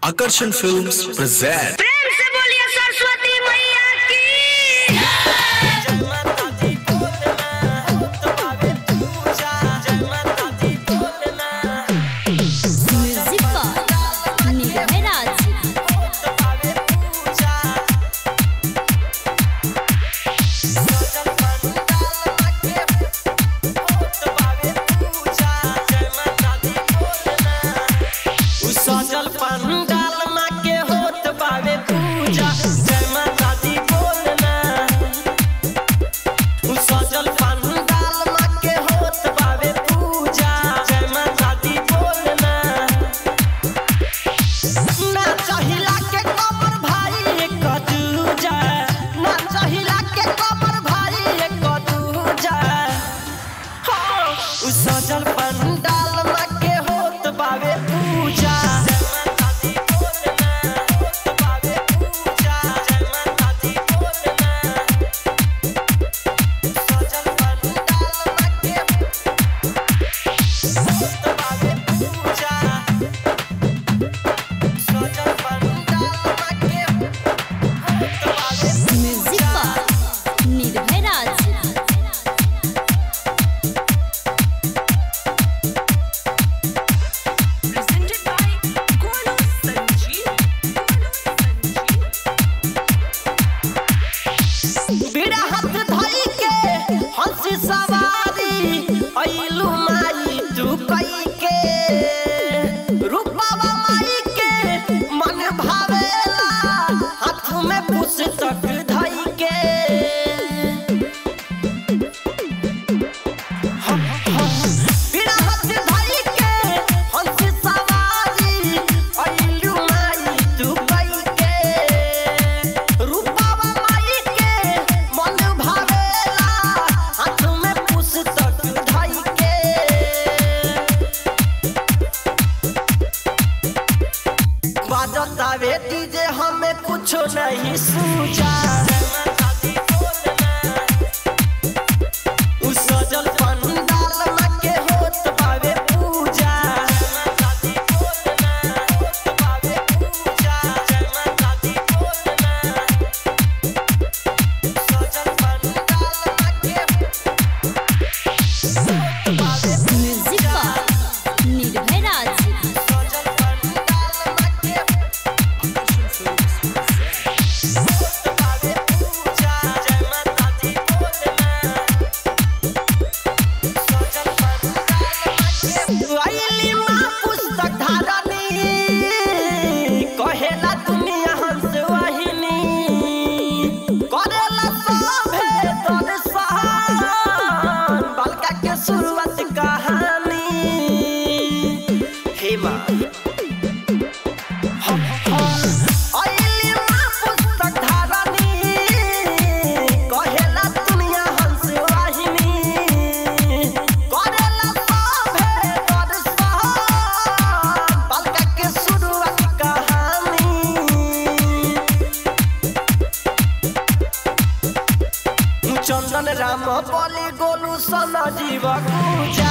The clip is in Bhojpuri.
Akarshan Films present. प्रेम से बोलिए सरस्वती मैया की सजल पंडाल में के होत बावे पूजा पुस्तक धई के बिरहत धई के हंसी सवारी अइलू माई तू कई के रूपावा माई के मन भावेला हाथ में पुस्तक धई के बाजतावे डीजे हमें कुछ नहीं सूझा सजल पंडाल में के होत बावे पूजा सजल पंडाल में के म्यूजिक निर्भय राज शुरुआत कहानी हे माँ पुस्तक धारनी कहेला दुनिया हंस वाहिनी करेला सभे दर्शन बालका के शुरुआत कहानी चंदन राम बलि गोलू सन जीव पूजा